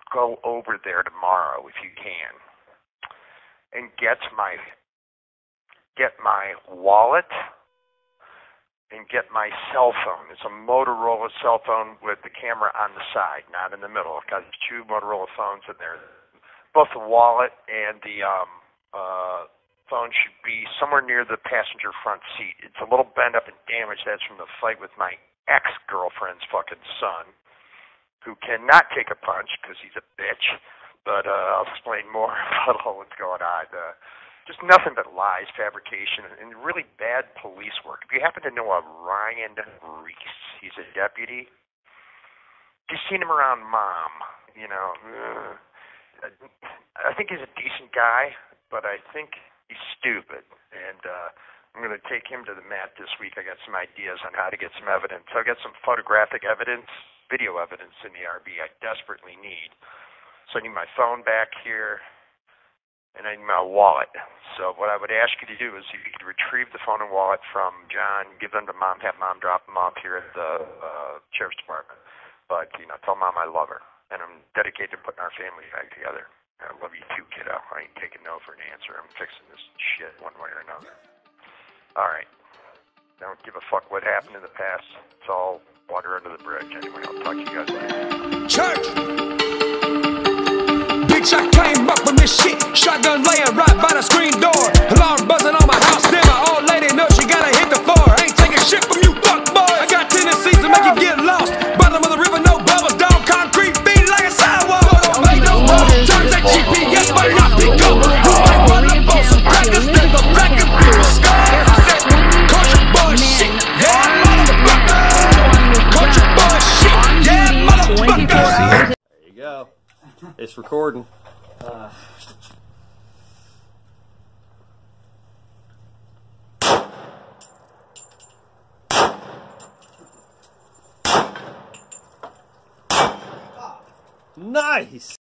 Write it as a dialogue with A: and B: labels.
A: go over there tomorrow if you can and get my wallet and get my cell phone. It's a Motorola cell phone with the camera on the side, not in the middle. I've got 2 Motorola phones in there. Both the wallet and the phone should be somewhere near the passenger front seat. It's a little bent up and damaged. That's from the fight with my ex-girlfriend's fucking son, who cannot take a punch because he's a bitch. But I'll explain more about all what's going on. Just nothing but lies, fabrication, and really bad police work. If you happen to know a Ryan Reese, he's a deputy. You've seen him around Mom, you know. I think he's a decent guy, but I think he's stupid. And I'm going to take him to the mat this week. I got some ideas on how to get some evidence. I've got some photographic evidence, video evidence in the RV I desperately need. So I need my phone back here, and I need my wallet. So what I would ask you to do is if you could retrieve the phone and wallet from John, give them to Mom, have Mom drop them off here at the Sheriff's Department. But, you know, tell Mom I love her, and I'm dedicated to putting our family back together. I love you too, kiddo. I ain't taking no for an answer. I'm fixing this shit one way or another. All right. Don't give a fuck what happened in the past. It's all water under the bridge. Anyway, I'll talk to you guys later.
B: Church! Bitch, I came up from this shit. Shotgun laying right by the screen door. Alarm buzzing on my house. Then my old lady knows she gotta hit the floor. Ain't taking shit from you fuck boy. I got tendencies to make you get lost. Bottom of the river, no bubbles. Dog concrete beat like a sidewalk. Don't make no more. Turns that GPS might not pick up. Who might run up on some crackers? Then the crackers people scar. Culture boy shit. Yeah, motherfucker. Culture boy shit. Yeah, motherfucker.
C: There you go. It's recording. Nice!